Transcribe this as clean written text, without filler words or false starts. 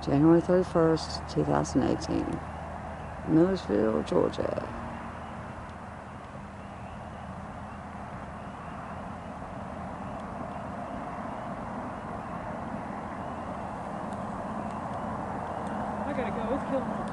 January 31st, 2018. Millersville, Georgia. I gotta go. It's killing me.